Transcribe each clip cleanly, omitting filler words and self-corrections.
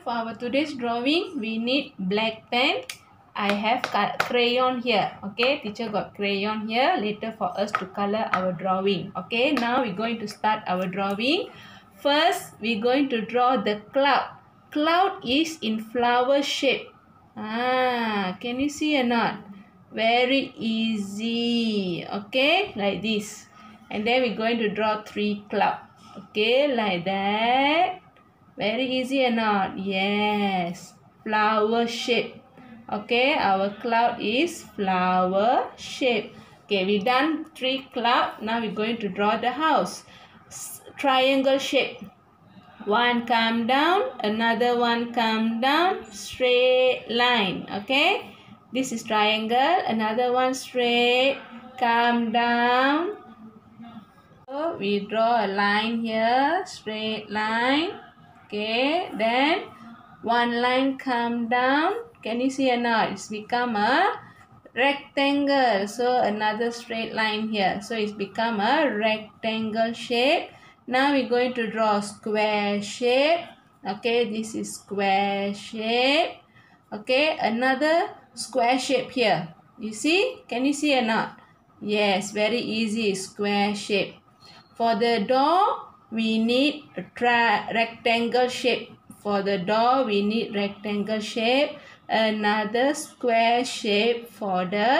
for our today's drawing, we need black pen. I have crayon here. Okay, teacher got crayon here later for us to color our drawing. Okay, now we're going to start our drawing. First, we're going to draw the cloud. Cloud is in flower shape. Can you see or not? Very easy. Okay, like this. And then we're going to draw 3 clouds. Okay, like that. Very easy or not? Yes. Flower shape. Okay, our cloud is flower shape. Okay, we done 3 clouds. Now we're going to draw the house. Triangle shape. One come down, another one come down, straight line. Okay, this is triangle, another one straight, come down. So we draw a line here, straight line. Okay, then one line come down. Can you see or not? It's become a rectangle. So another straight line here. So it's become a rectangle shape. Now we're going to draw square shape. Okay, this is square shape. Okay, another square shape here. You see? Can you see or not? Yes, very easy. Square shape. For the door, we need a rectangle shape. For the door, we need rectangle shape. Another square shape for the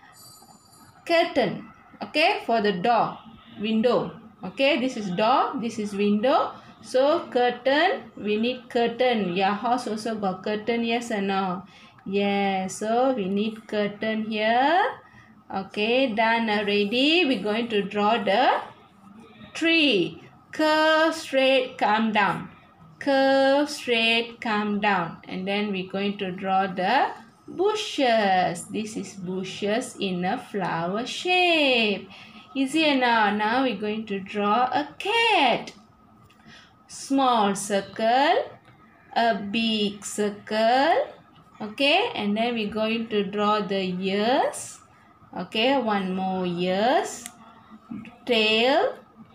curtain. Okay, for the door, window. Okay, this is door, this is window. So curtain, we need curtain. Your house also got curtain, yes or no? Yes, so we need curtain here. Okay, done already. We're going to draw the tree. Curve straight, come down. Curve straight, come down. And then we're going to draw the bushes. This is bushes in a flower shape. Easy enough. Now we're going to draw a cat. Small circle, a big circle. Okay, and then we're going to draw the ears. Okay, one more ears. Tail,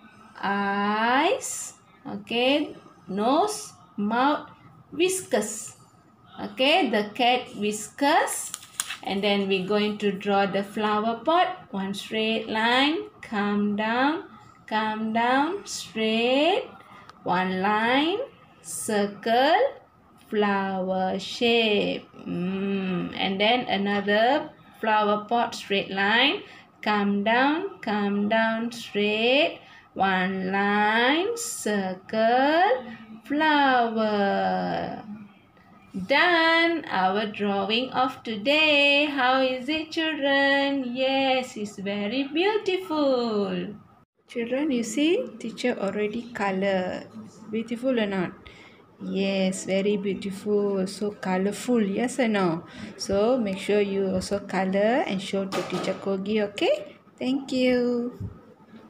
eyes. Okay, nose, mouth, whiskers. Okay, the cat whiskers. And then we're going to draw the flower pot. One straight line, come down, straight. One line, circle, flower shape. And then another flower pot, straight line, come down, straight. One line, circle, flower. Done our drawing of today. How is it, children? Yes, it's very beautiful. Children, you see, teacher already colored. Beautiful or not? Yes, very beautiful. So colorful, yes or no? So make sure you also color and show to teacher Kogi, okay? Thank you.